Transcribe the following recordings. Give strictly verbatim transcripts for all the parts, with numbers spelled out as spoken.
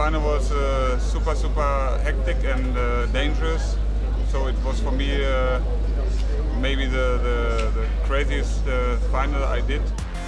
final was uh, super, super hectic and uh, dangerous. So it was for me uh, maybe the, the, the craziest uh, final I did.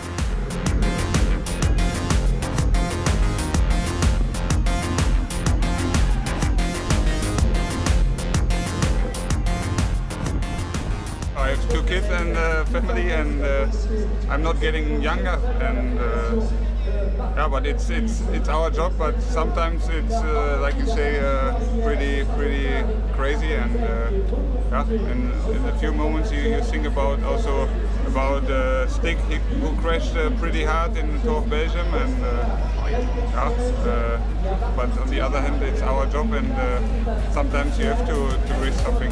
I have two kids and a family, and uh, I'm not getting younger. And uh, yeah, but it's it's it's our job. But sometimes it's uh, like you say, uh, pretty pretty crazy. And uh, yeah, in, in a few moments you, you think about also about uh, Stick, who crashed uh, pretty hard in Tour of Belgium, and uh, yeah. Uh, but on the other hand, it's our job, and uh, sometimes you have to to risk something.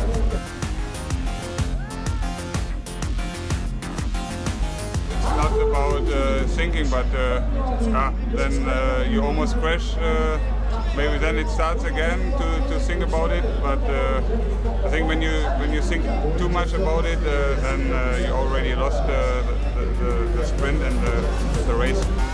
Not about uh, thinking, but uh, ah, then uh, you almost crash. Uh, maybe then it starts again to, to think about it. But uh, I think when you when you think too much about it, uh, then uh, you already lost uh, the, the, the sprint and the, the race.